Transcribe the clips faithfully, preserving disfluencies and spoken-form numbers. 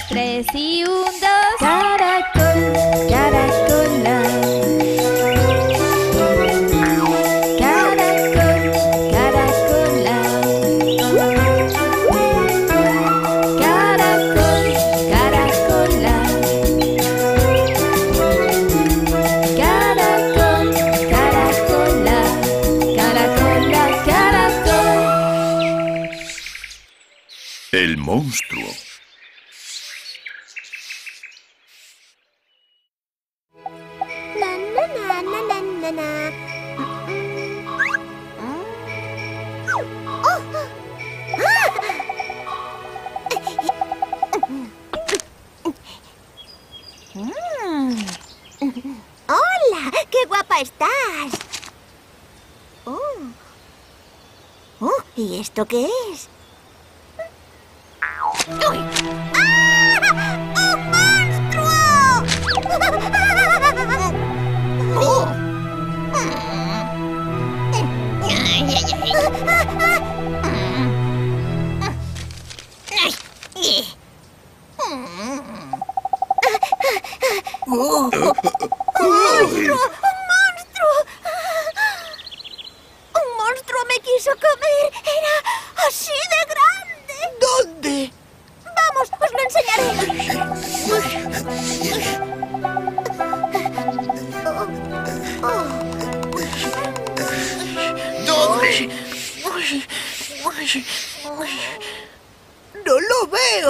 tres y un, dos. Caracol, caracola. Caracol, caracola. Caracol, caracola. Caracol, caracola. Caracola, caracol. El monstruo. Na, na, na, na, na, na, na. Oh. Mm. ¡Hola! ¡Qué guapa estás! Oh. Oh, ¿y esto qué es? ¡Uy! ¡Ah! ¡Un monstruo! ¡Oh! ¡Monstruo! ¡Un monstruo! ¡Un monstruo me quiso comer! ¡Era así de grande! ¿Dónde? ¡Vamos, os lo enseñaré! ¿Dónde? No lo veo.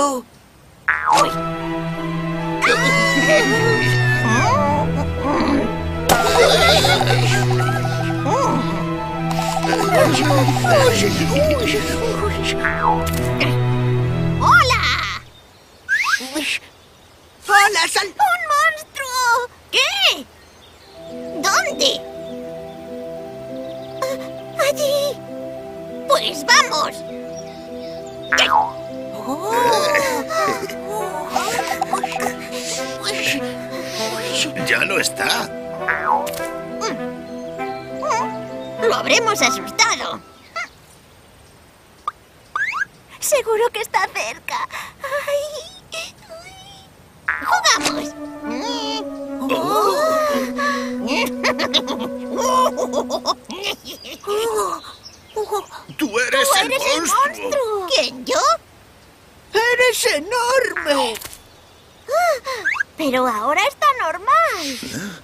¡Hola! ¡Hola, Sal! ¡Un monstruo! ¿Qué? ¿Dónde? Ah, allí. Pues vamos. Ya no está. Lo habremos asustado. Seguro que está cerca. Ay. ¡Jugamos! ¡Tú eres, ¡Tú el, eres el monstruo. monstruo! ¿Quién, yo? ¡Eres enorme! Pero ahora está normal.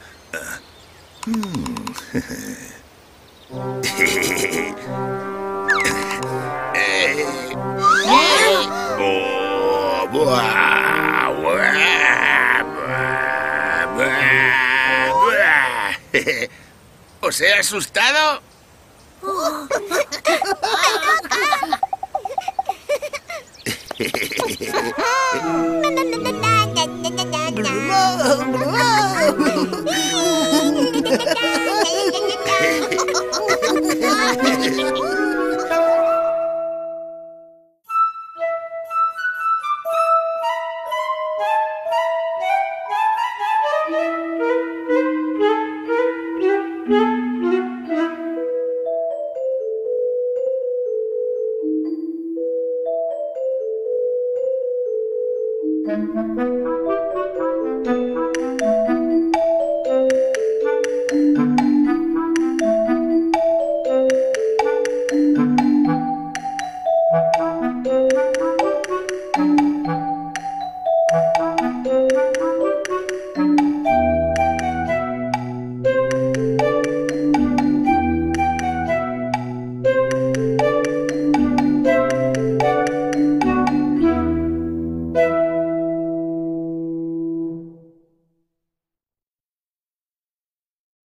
Oh, buah, buah, buah, buah, buah. ¿Os he asustado?